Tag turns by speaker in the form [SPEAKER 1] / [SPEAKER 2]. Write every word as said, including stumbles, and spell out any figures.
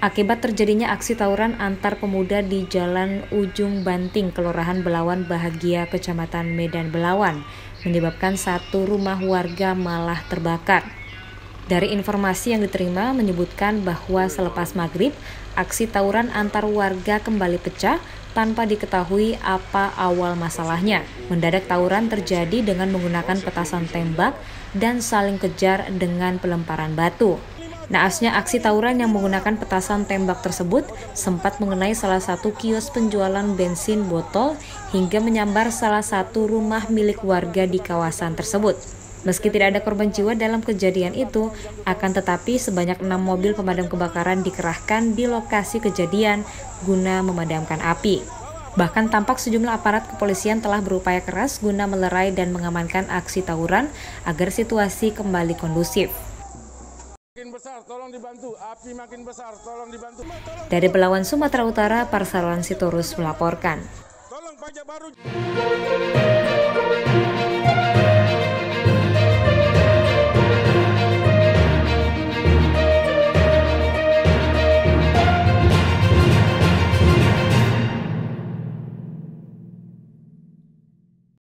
[SPEAKER 1] akibat terjadinya aksi tawuran antar pemuda di Jalan Ujung Banting, Kelurahan Belawan Bahagia, Kecamatan Medan Belawan, menyebabkan satu rumah warga malah terbakar. Dari informasi yang diterima menyebutkan bahwa selepas maghrib, aksi tawuran antar warga kembali pecah tanpa diketahui apa awal masalahnya. Mendadak tawuran terjadi dengan menggunakan petasan tembak dan saling kejar dengan pelemparan batu. Naasnya aksi tawuran yang menggunakan petasan tembak tersebut sempat mengenai salah satu kios penjualan bensin botol hingga menyambar salah satu rumah milik warga di kawasan tersebut. Meski tidak ada korban jiwa dalam kejadian itu, akan tetapi sebanyak enam mobil pemadam kebakaran dikerahkan di lokasi kejadian guna memadamkan api. Bahkan tampak sejumlah aparat kepolisian telah berupaya keras guna melerai dan mengamankan aksi tawuran agar situasi kembali kondusif.
[SPEAKER 2] Makin besar, tolong dibantu. Api makin besar, tolong dibantu.
[SPEAKER 1] Dari Belawan, Sumatera Utara, Parsawan Sitorus melaporkan.
[SPEAKER 2] Tolong pajak baru.